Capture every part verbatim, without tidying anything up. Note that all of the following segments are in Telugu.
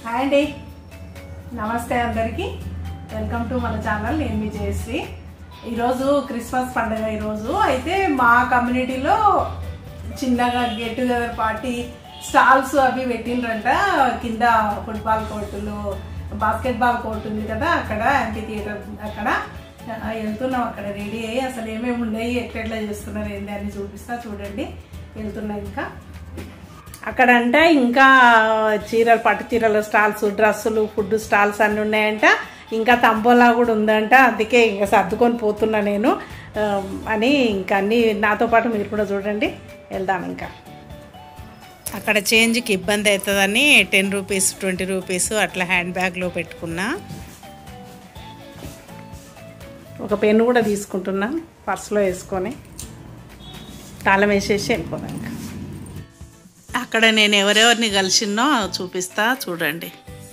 హాయ్ అండి, నమస్తే అందరికీ. వెల్కమ్ టు మన ఛానల్. నేను మీ జయశ్రీ. ఈరోజు క్రిస్మస్ పండుగ. ఈరోజు అయితే మా కమ్యూనిటీలో చిన్నగా గెట్ టుగెదర్ పార్టీ స్టాల్స్ అవి పెట్టిండ్రంట. కింద ఫుట్బాల్ కోర్టులు, బాస్కెట్బాల్ కోర్టు ఉంది కదా, అక్కడ యాంటీ థియేటర్ అక్కడ వెళ్తున్నాం. అక్కడ రెడీ అయ్యి అసలు ఏమేమి ఉన్నాయి, ఎట్లెట్లా చేస్తున్నారు ఏంటి అని చూపిస్తా. చూడండి, వెళ్తున్నా. ఇంకా అక్కడంట ఇంకా చీరలు, పట్టు చీరల స్టాల్స్, డ్రెస్సులు, ఫుడ్ స్టాల్స్ అన్నీ ఉన్నాయంట. ఇంకా తంబోలా కూడా ఉందంట. అందుకే ఇంకా సర్దుకొని పోతున్నా నేను అని. ఇంకా అన్నీ నాతో పాటు మీరు కూడా చూడండి, వెళ్దాం. ఇంకా అక్కడ చేంజ్కి ఇబ్బంది అవుతుందని టెన్ రూపీస్ ట్వంటీ రూపీస్ అట్లా హ్యాండ్ బ్యాగ్లో పెట్టుకున్నా. ఒక పెన్ను కూడా తీసుకుంటున్నా, పర్సులో వేసుకొని తాళం వేసేసి వెళ్ళిపోదాం. ఇంకా అక్కడ నేను ఎవరెవరిని కలిసినో చూపిస్తా, చూడండి.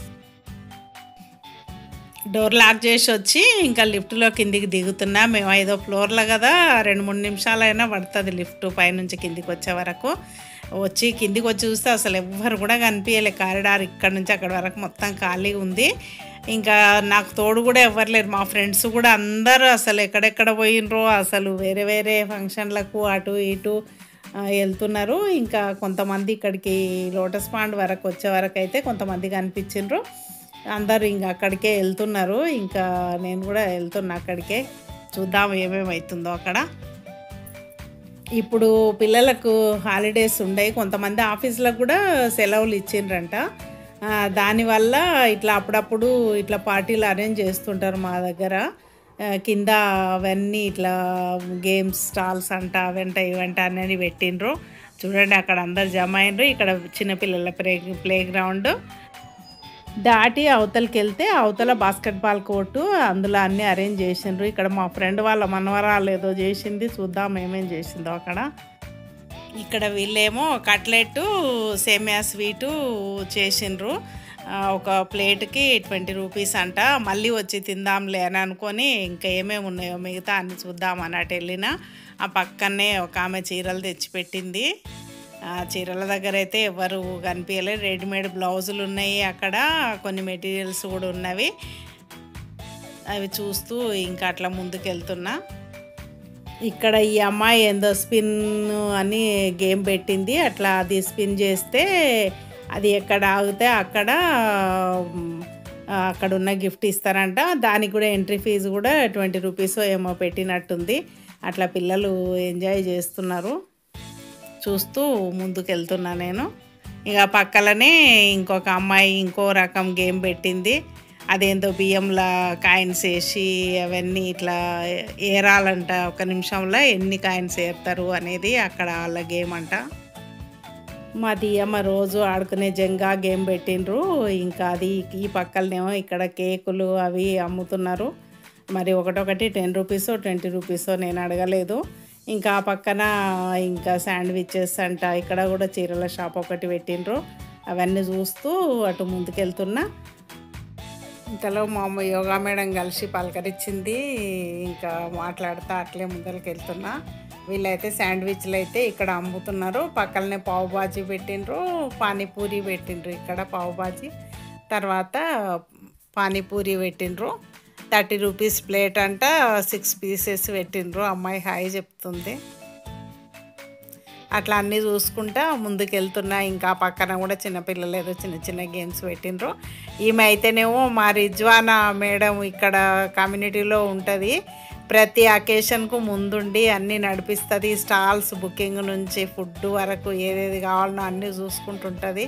డోర్ లాక్ చేసి వచ్చి ఇంకా లిఫ్ట్లో కిందికి దిగుతున్నా. మేము ఐదో ఫ్లోర్లో కదా, రెండు మూడు నిమిషాలైనా పడుతుంది లిఫ్ట్ పైనుంచి కిందికి వచ్చే వరకు. వచ్చి కిందికి వచ్చి చూస్తే అసలు ఎవ్వరు కూడా కనిపించలే. కారిడార్ ఇక్కడ నుంచి అక్కడ వరకు మొత్తం ఖాళీ ఉంది. ఇంకా నాకు తోడు కూడా ఎవ్వరు లేరు. మా ఫ్రెండ్స్ కూడా అందరూ అసలు ఎక్కడెక్కడ పోయినరో, అసలు వేరే వేరే ఫంక్షన్లకు అటు ఇటు వెళ్తున్నారు. ఇంకా కొంతమంది ఇక్కడికి లోటస్ పాండ్ వరకు వచ్చే వరకు అయితే కొంతమంది కనిపించిండ్రు. అందరూ ఇంకా అక్కడికే వెళ్తున్నారు. ఇంకా నేను కూడా వెళ్తున్నా అక్కడికే. చూద్దాం ఏమేమి అవుతుందో అక్కడ. ఇప్పుడు పిల్లలకు హాలిడేస్ ఉండయి, కొంతమంది ఆఫీసులకు కూడా సెలవులు ఇచ్చిండ్రంట. దానివల్ల ఇట్లా అప్పుడప్పుడు ఇట్లా పార్టీలు అరేంజ్ చేస్తుంటారు మా దగ్గర. కింద అవన్నీ ఇట్లా గేమ్స్ స్టాల్స్ అంట, అవంట ఇవంట అన్నీ పెట్టిండ్రు. చూడండి, అక్కడ అందరు జమ అయినరు. ఇక్కడ చిన్నపిల్లల ప్లే ప్లే గ్రౌండ్ దాటి అవతలకి వెళ్తే అవతల బాస్కెట్బాల్ కోర్టు, అందులో అన్నీ అరేంజ్ చేసిండ్రు. ఇక్కడ మా ఫ్రెండ్ వాళ్ళ మనవరాలు ఏదో చేసింది, చూద్దాం ఏమేం చేసిందో అక్కడ. ఇక్కడ వీళ్ళేమో కట్లెట్టు, సేమియా స్వీటు చేసిండ్రు. ఒక ప్లేట్కి ట్వంటీ రూపీస్ అంట. మళ్ళీ వచ్చి తిందాంలే అని అనుకొని ఇంకా ఏమేమి ఉన్నాయో మిగతా అన్ని చూద్దాం అన్నట్టు వెళ్ళిన. ఆ పక్కనే ఒక ఆమె చీరలు తెచ్చిపెట్టింది. ఆ చీరల దగ్గర అయితే ఎవరు కనిపించలేదు. రెడీమేడ్ బ్లౌజులు ఉన్నాయి అక్కడ, కొన్ని మెటీరియల్స్ కూడా ఉన్నవి. అవి చూస్తూ ఇంకా అట్లా ముందుకు వెళ్తున్నా. ఇక్కడ ఈ అమ్మాయి ఏందో స్పిన్ అని గేమ్ పెట్టింది. అట్లా అది స్పిన్ చేస్తే అది ఎక్కడ ఆగితే అక్కడ అక్కడ ఉన్న గిఫ్ట్ ఇస్తారంట. దానికి కూడా ఎంట్రీ ఫీజు కూడా ట్వంటీ రూపీస్ ఏమో పెట్టినట్టుంది. అట్లా పిల్లలు ఎంజాయ్ చేస్తున్నారు. చూస్తూ ముందుకు వెళ్తున్నా నేను. ఇక పక్కలనే ఇంకొక అమ్మాయి ఇంకో రకం గేమ్ పెట్టింది. అదేందో బియ్యంలా కాయిన్స్ వేసి అవన్నీ ఇట్లా ఏరాలంట. ఒక నిమిషంలో ఎన్ని కాయిన్స్ ఏరుతారు అనేది అక్కడ వాళ్ళ గేమ్ అంట. మా తీయమ్మ రోజు ఆడుకునే జంగా గేమ్ పెట్టిండ్రు. ఇంకా అది ఈ పక్కలనేమో ఇక్కడ కేకులు అవి అమ్ముతున్నారు. మరి ఒకటొకటి టెన్ రూపీసో ట్వంటీ రూపీసో నేను అడగలేదు. ఇంకా ఆ పక్కన ఇంకా శాండ్విచెస్ అంట. ఇక్కడ కూడా చీరల షాప్ ఒకటి పెట్టిండ్రు. అవన్నీ చూస్తూ అటు ముందుకెళ్తున్నా. ఇంతలో మా అమ్మ యోగా మేడం కలిసి పలకరించింది. ఇంకా మాట్లాడుతూ అట్లే ముందరికి వెళ్తున్నా. వీళ్ళైతే శాండ్విచ్లు అయితే ఇక్కడ అమ్ముతున్నారు. పక్కనే పావు బాజీ పెట్టిండ్రు, పానీపూరి పెట్టిండ్రు. ఇక్కడ పావు బాజీ తర్వాత పానీపూరి పెట్టిండ్రు. థర్టీ రూపీస్ ప్లేట్ అంట. సిక్స్ పీసెస్ పెట్టిండ్రు. అమ్మాయి హాయ్ చెప్తుంది. అట్లా అన్నీ చూసుకుంటా ముందుకు వెళ్తున్నా. ఇంకా పక్కన కూడా చిన్నపిల్లలు ఏదో చిన్న చిన్న గేమ్స్ పెట్టిండ్రు. ఈమె అయితేనేమో మా రిజ్వానా మేడం ఇక్కడ కమ్యూనిటీలో ఉంటుంది. ప్రతి అకేషన్కు ముందుండి అన్నీ నడిపిస్తుంది. స్టాల్స్ బుకింగ్ నుంచి ఫుడ్ వరకు ఏదేది కావాలనో అన్నీ చూసుకుంటుంటుంది.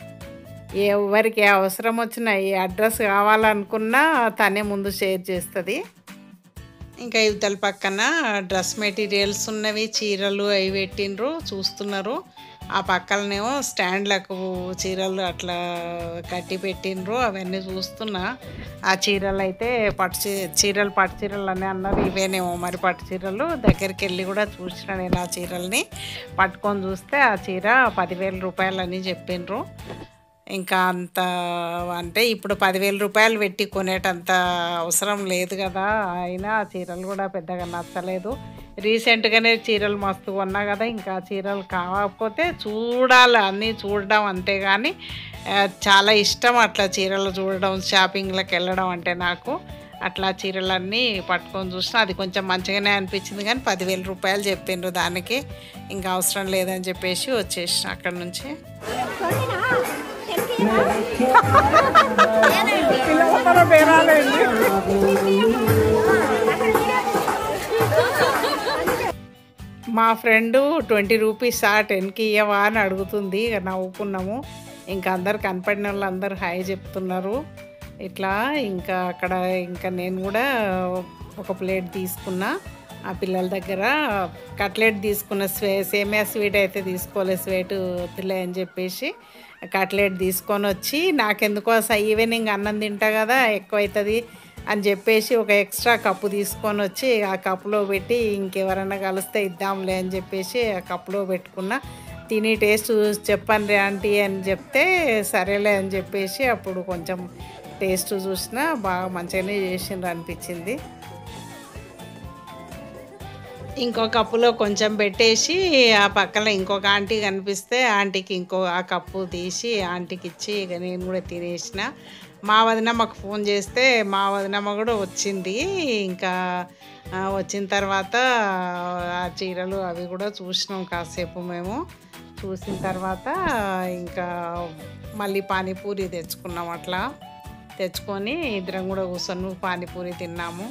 ఎవరికి ఏ అవసరం వచ్చినా, ఏ అడ్రస్ కావాలనుకున్నా తనే ముందు షేర్ చేస్తుంది. ఇంకా ఇవతల పక్కన డ్రెస్ మెటీరియల్స్ ఉన్నవి, చీరలు అవి పెట్టిండ్రు, చూస్తున్నారు. ఆ పక్కలనేమో స్టాండ్లకు చీరలు అట్లా కట్టి పెట్టిండ్రు. అవన్నీ చూస్తున్నా. ఆ చీరలు అయితే పట్టు చీ చీరలు పట్టు చీరలు అని అన్నారు. ఇవేనేమో మరి పట్టు చీరలు. దగ్గరికి వెళ్ళి కూడా చూసిన నేను ఆ చీరల్ని. పట్టుకొని చూస్తే ఆ చీర పదివేల రూపాయలు అని చెప్పిండ్రు. ఇంకా అంత అంటే ఇప్పుడు పదివేల రూపాయలు పెట్టి కొనేటంత అవసరం లేదు కదా. అయినా ఆ చీరలు కూడా పెద్దగా నచ్చలేదు. రీసెంట్గానే చీరలు మస్తు కొన్నా కదా, ఇంకా చీరలు కాకపోతే చూడాలి, అన్నీ చూడడం అంతేగాని చాలా ఇష్టం అట్లా చీరలు చూడడం, షాపింగ్లకు వెళ్ళడం అంటే నాకు. అట్లా చీరలన్నీ పట్టుకొని చూసిన, అది కొంచెం మంచిగానే అనిపించింది కానీ పదివేల రూపాయలు చెప్పిండ్రు దానికి, ఇంకా అవసరం లేదని చెప్పేసి వచ్చేసిన అక్కడ నుంచి. మా ఫ్రెండు ట్వంటీ రూపీస్ ఆ టెన్కి ఇవ్వవా అని అడుగుతుంది. ఇక నవ్వుకున్నాము. ఇంకా అందరు కనపడిన వాళ్ళు అందరు హాయ్ చెప్తున్నారు ఇట్లా. ఇంకా అక్కడ ఇంకా నేను కూడా ఒక ప్లేట్ తీసుకున్నా. ఆ పిల్లల దగ్గర కట్లెట్ తీసుకున్న, స్వే సేమియా స్వీట్ అయితే తీసుకోలేదు, స్వీట్ వద్దులే అని చెప్పేసి కట్లెట్ తీసుకొని వచ్చి, నాకెందుకో అసలు ఈవినింగ్ అన్నం తింటా కదా ఎక్కువ అవుతుంది అని చెప్పేసి ఒక ఎక్స్ట్రా కప్పు తీసుకొని వచ్చి ఆ కప్పులో పెట్టి ఇంకెవరన్నా కలిస్తే ఇద్దాంలే అని చెప్పేసి ఆ కప్పులో పెట్టుకున్నా. తిని టేస్ట్ చెప్పండి ఆంటీ అని చెప్తే సరేలే అని చెప్పేసి అప్పుడు కొంచెం టేస్ట్ చూసినా బాగా మంచిగానే చేసిండ్రు అనిపించింది. ఇంకో కప్పులో కొంచెం పెట్టేసి ఆ పక్కన ఇంకొక ఆంటీ కనిపిస్తే ఆంటీకి ఇంకో ఆ కప్పు తీసి ఆంటీకి ఇచ్చి ఇక నేను కూడా తినేసిన. మా వదినమ్మకు ఫోన్ చేస్తే మా వదినమ్మ కూడా వచ్చింది. ఇంకా వచ్చిన తర్వాత ఆ చీరలు అవి కూడా చూసినాం కాసేపు. మేము చూసిన తర్వాత ఇంకా మళ్ళీ పానీపూరి తెచ్చుకున్నాం. అట్లా తెచ్చుకొని ఇద్దరం కూడా కూర్చొని పానీపూరి తిన్నాము.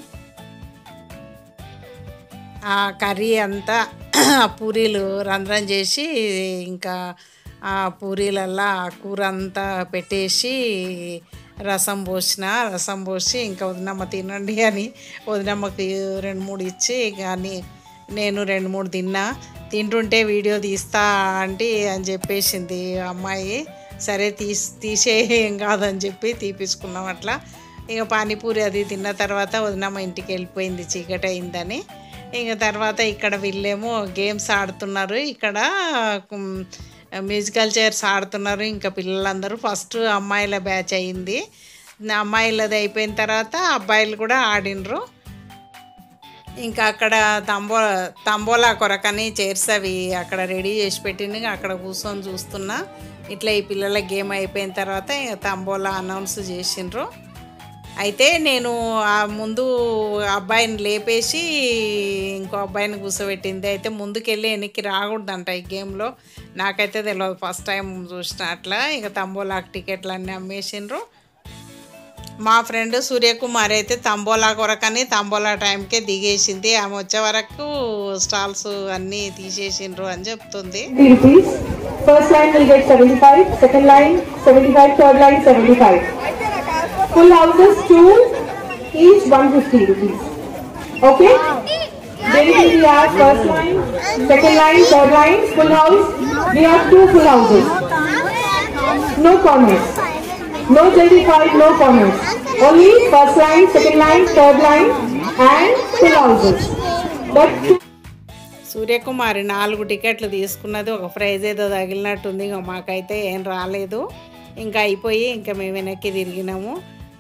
ఆ కర్రీ అంతా పూరీలు రంధ్రం చేసి ఇంకా ఆ పూరీలల్లా కూర అంతా పెట్టేసి రసం పోసిన. రసం పోసి ఇంకా వదినమ్మ తినండి అని వదినమ్మకి రెండు మూడు ఇచ్చి కానీ నేను రెండు మూడు తిన్నా. తింటుంటే వీడియో తీస్తా ఆంటీ అని చెప్పేసింది అమ్మాయి. సరే తీసి తీసే ఏం కాదని చెప్పి తీపించుకున్నాం. అట్లా ఇక పానీపూరి అది తిన్న తర్వాత వదినమ్మ ఇంటికి వెళ్ళిపోయింది, చీకటి అయిందని. ఇంక తర్వాత ఇక్కడ వీళ్ళేమో గేమ్స్ ఆడుతున్నారు. ఇక్కడ మ్యూజికల్ చైర్స్ ఆడుతున్నారు. ఇంకా పిల్లలందరూ ఫస్ట్ అమ్మాయిల బ్యాచ్ అయింది. అమ్మాయిలది అయిపోయిన తర్వాత అబ్బాయిలు కూడా ఆడినరు. ఇంకా అక్కడ తంబో తంబోలా కొరకని చైర్స్ అవి అక్కడ రెడీ చేసి పెట్టింది. అక్కడ కూర్చొని చూస్తున్నా. ఇట్లా ఈ పిల్లల గేమ్ అయిపోయిన తర్వాత ఇక తంబోలా అనౌన్స్ చేసిండ్రు. అయితే నేను ఆ ముందు అబ్బాయిని లేపేసి ఇంకో అబ్బాయిని కూర్చోబెట్టింది. అయితే ముందుకెళ్ళి వెనక్కి రాకూడదంట ఈ గేమ్లో. నాకైతే తెలియదు, ఫస్ట్ టైం చూసిన. అట్లా ఇక తంబోలాకు టికెట్లు అన్నీ అమ్మేసిండ్రు. మా ఫ్రెండ్ సూర్యకుమారి అయితే తంబోలా కొరకని తంబోలా టైంకే దిగేసింది. ఆమె వచ్చే వరకు స్టాల్స్ అన్నీ తీసేసిండ్రు అని చెప్తుంది. First line will get seventy-five, second line seventy-five, third line seventy-five. Full houses two, each one hundred fifty rupees. Okay? Then we have first line, second line, third line, full house. We have two full houses. No corners. No seventy-five, no corners. Only first line, second line, third line and full houses. That's Suryakumari నాలుగు టికెట్లు తీసుకున్నది. ఒక ప్రైజ్ ఏదో తగిలినట్టుంది. ఇంకా మాకైతే ఏం రాలేదు. ఇంకా అయిపోయి ఇంకా మేము వెనక్కి తిరిగినాము.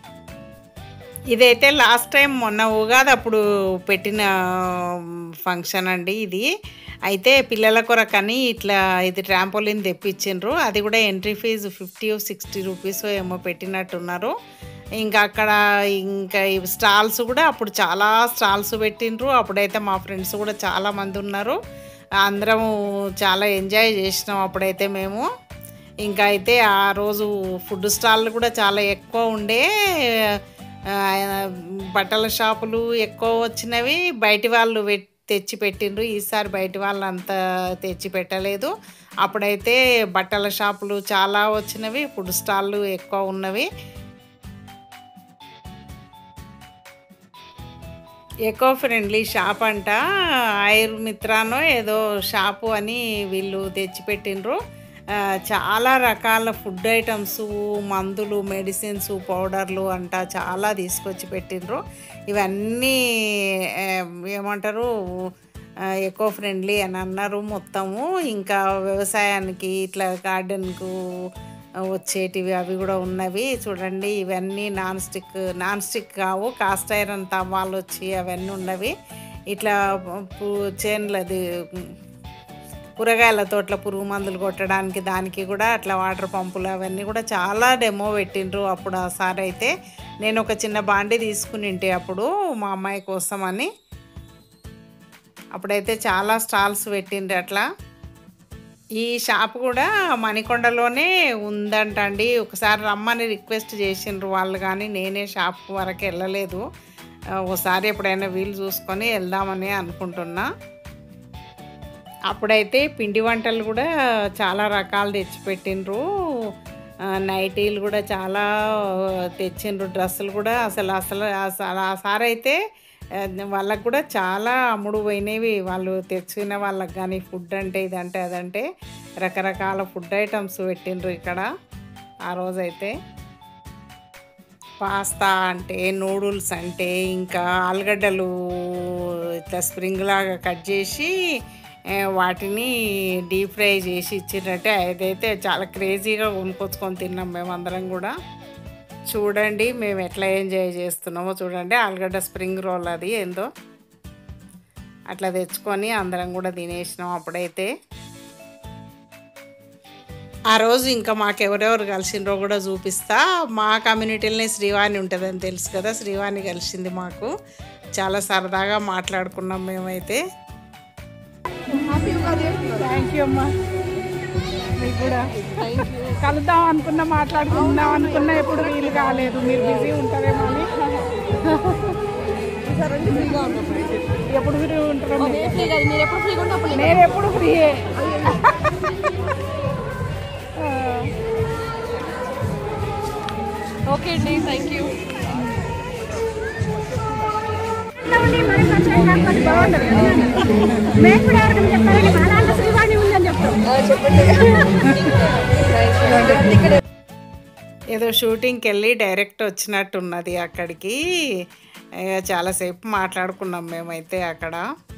ఇదైతే లాస్ట్ టైం మొన్న ఉగాది అప్పుడు పెట్టిన ఫంక్షన్ అండి ఇది. అయితే పిల్లల కొరకని ఇట్లా ఇది ట్రాంపోలిన్ తెప్పించిండ్రు. అది కూడా entry fee fifty sixty rupees ఏమో పెట్టినట్టున్నారు. ఇంకా అక్కడ ఇంకా స్టాల్స్ కూడా అప్పుడు చాలా స్టాల్స్ పెట్టిండ్రు. అప్పుడైతే మా ఫ్రెండ్స్ కూడా చాలామంది ఉన్నారు. అందరం చాలా ఎంజాయ్ చేసినాం అప్పుడైతే మేము. ఇంకా అయితే ఆ రోజు ఫుడ్ స్టాళ్ళు కూడా చాలా ఎక్కువ ఉండే. బట్టల షాపులు ఎక్కువ వచ్చినవి. బయటి వాళ్ళు తెచ్చి పెట్టిండ్రు. ఈసారి బయటి వాళ్ళు అంతా తెచ్చి పెట్టలేదు. అప్పుడైతే బట్టల షాపులు చాలా వచ్చినవి, ఫుడ్ స్టాళ్ళు ఎక్కువ ఉన్నవి. ఎకో ఫ్రెండ్లీ షాప్ అంట, ఆయుర్మిత్రానో ఏదో షాపు అని వీళ్ళు తెచ్చిపెట్టిండ్రు. చాలా రకాల ఫుడ్ ఐటమ్స్, మందులు, మెడిసిన్స్, పౌడర్లు అంట చాలా తీసుకొచ్చి పెట్టిండ్రు. ఇవన్నీ ఏమంటారు ఎకో ఫ్రెండ్లీ అని అన్నారు మొత్తము. ఇంకా వ్యవసాయానికి ఇట్లా గార్డెన్కు వచ్చేటివి అవి కూడా ఉన్నవి. చూడండి ఇవన్నీ నాన్ స్టిక్ నాన్ స్టిక్ కావు, కాస్ట్ ఐరన్ తవ్వాలు వచ్చి అవన్నీ ఉన్నవి. ఇట్లా పు చేనులది కూరగాయల తోటల పురుగు మందులు కొట్టడానికి దానికి కూడా అట్లా వాటర్ పంపులు అవన్నీ కూడా చాలా డెమో పెట్టిండ్రు అప్పుడు ఆ సార్ అయితే. నేను ఒక చిన్న బాండి తీసుకునింటే అప్పుడు మా అమ్మాయి కోసం అని. అప్పుడైతే చాలా స్టాల్స్ పెట్టిండ్రు అట్లా. ఈ షాప్ కూడా మణికొండలోనే ఉందంట అండి. ఒకసారి రమ్మని రిక్వెస్ట్ చేసిండ్రు వాళ్ళు, కానీ నేనే షాప్ వరకు వెళ్ళలేదు. ఒకసారి ఎప్పుడైనా వీలు చూసుకొని వెళ్దామని అనుకుంటున్నా. అప్పుడైతే పిండి వంటలు కూడా చాలా రకాలు తెచ్చిపెట్టిండ్రు. నైటీలు కూడా చాలా తెచ్చిండ్రు, డ్రెస్సులు కూడా అసలు అసలు అసలు ఆ సార్ అయితే వాళ్ళకు కూడా చాలా అమ్ముడు పోయినవి. వాళ్ళు తెచ్చిన వాళ్ళకి కానీ ఫుడ్ అంటే ఇదంటే అదంటే రకరకాల ఫుడ్ ఐటమ్స్ పెట్టిండ్రు ఇక్కడ ఆ రోజైతే. పాస్తా అంటే, నూడిల్స్ అంటే, ఇంకా ఆలుగడ్డలు ఇట్లా స్ప్రింగ్ లాగా కట్ చేసి వాటిని డీప్ ఫ్రై చేసి ఇచ్చినట్టే. అదైతే చాలా క్రేజీగా కొనుక్కొచ్చుకొని తిన్నాం మేమందరం కూడా. చూడండి మేము ఎట్లా ఎంజాయ్ చేస్తున్నామో చూడండి. ఆలుగడ్డ స్ప్రింగ్ రోల్ అది ఏందో అట్లా తెచ్చుకొని అందరం కూడా తినేసినాం అప్పుడైతే. ఆ రోజు ఇంకా మాకు ఎవరెవరు కలిసిండ్రో కూడా చూపిస్తా. మా కమ్యూనిటీలోనే శ్రీవాణి ఉంటుందని తెలుసు కదా, శ్రీవాణి కలిసింది మాకు. చాలా సరదాగా మాట్లాడుకున్నాం మేమైతే. థ్యాంక్ యూ అమ్మా. మీకు కూడా కలుద్దాం అనుకున్నా, మాట్లాడుకుందాం అనుకున్నా, ఎప్పుడు వీలు కాలేదు. మీరు బిజీ ఉంటారేమో అని. ఎప్పుడు ఫ్రీ ఉంటారో. నేను ఎప్పుడు ఫ్రీయే. ఓకే అండి, థ్యాంక్ యూ. ఏదో షూటింగ్కి వెళ్ళి డైరెక్ట్ వచ్చినట్టున్నది అక్కడికి. చాలాసేపు మాట్లాడుకున్నాం మేమైతే అక్కడ.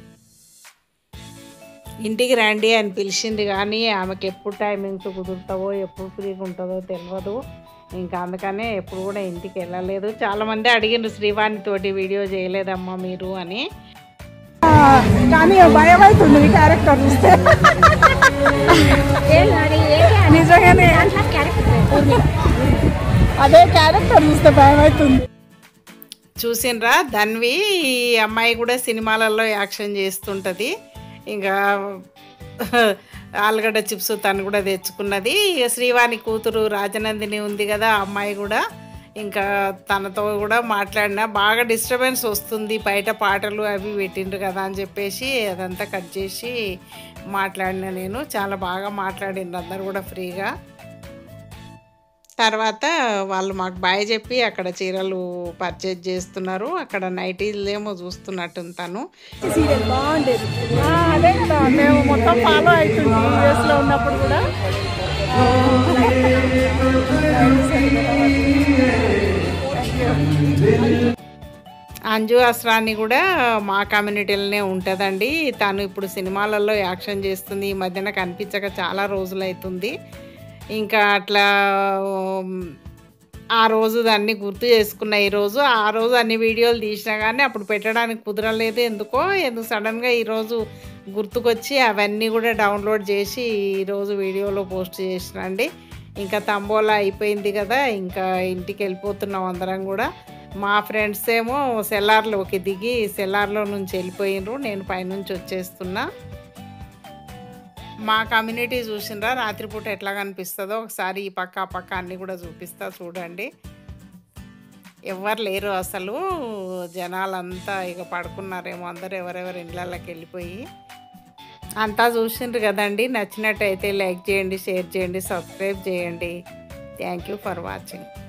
ఇంటికి రండి అని పిలిచింది, కానీ ఆమెకి ఎప్పుడు టైమింగ్స్ కుదురుతావో ఎప్పుడు ఫ్రీగా ఉంటుందో తెలియదు. ఇంకా అందుకనే ఎప్పుడు కూడా ఇంటికి వెళ్ళలేదు. చాలామంది అడిగిండ్రు శ్రీవాణి తోటి వీడియో చేయలేదమ్మా మీరు అని. కానీ భయం అవుతుంది క్యారెక్టర్ చూస్తే. నిజంగానే అదే క్యారెక్టర్ చూస్తే భయం అవుతుంది. చూసిండ్రా ధన్వి, ఈ అమ్మాయి కూడా సినిమాలలో యాక్షన్ చేస్తుంటుంది. ఇంకా ఆలుగడ్డ చిప్స్ తను కూడా తెచ్చుకున్నది. శ్రీవాణి కూతురు రాజనందిని ఉంది కదా, ఆ అమ్మాయి కూడా. ఇంకా తనతో కూడా మాట్లాడినా బాగా డిస్టర్బెన్స్ వస్తుంది, బయట పాటలు అవి పెట్టిండ్రు కదా అని చెప్పేసి అదంతా కట్ చేసి మాట్లాడినా నేను. చాలా బాగా మాట్లాడిండ్రు అందరు కూడా ఫ్రీగా. తర్వాత వాళ్ళు మాకు బాయ్ చెప్పి అక్కడ చీరలు పర్చేజ్ చేస్తున్నారు. అక్కడ నైటీలు ఏమో చూస్తున్నట్టు తను. సీరియల్ బాగుండేది. అదే కదా మేము మొత్తం ఫాలో అవుతుంది యూఎస్లో ఉన్నప్పుడు కూడా. అంజు అస్రాని కూడా మా కమ్యూనిటీలోనే ఉంటుందండి. తను ఇప్పుడు సినిమాలలో యాక్షన్ చేస్తుంది. ఈ మధ్యన కనిపించక చాలా రోజులు అవుతుంది. ఇంకా అట్లా ఆ రోజు దాన్ని గుర్తు చేసుకున్న ఈరోజు. ఆ రోజు అన్ని వీడియోలు తీసినా కానీ అప్పుడు పెట్టడానికి కుదరలేదు ఎందుకో. ఎందుకు సడన్గా ఈరోజు గుర్తుకొచ్చి అవన్నీ కూడా డౌన్లోడ్ చేసి ఈరోజు వీడియోలో పోస్ట్ చేసినండి. ఇంకా తంబోలా అయిపోయింది కదా, ఇంకా ఇంటికి వెళ్ళిపోతున్నాం అందరం కూడా. మా ఫ్రెండ్స్ ఏమో సెల్లార్లోకి దిగి సెల్లార్లో నుంచి వెళ్ళిపోయినరు. నేను పైనుంచి వచ్చేస్తున్నా. మా కమ్యూనిటీ చూసినరా రాత్రిపూట ఎట్లా కనిపిస్తుందో ఒకసారి ఈ పక్క ఆ పక్క అన్నీ కూడా చూపిస్తా చూడండి. ఎవరు లేరు అసలు, జనాలంతా ఇక పడుకున్నారేమో అందరు ఎవరెవరు ఇళ్ళకి వెళ్ళిపోయి. అంతా చూసిండ్రు కదండి. నచ్చినట్టయితే లైక్ చేయండి, షేర్ చేయండి, సబ్స్క్రైబ్ చేయండి. Thank you for watching.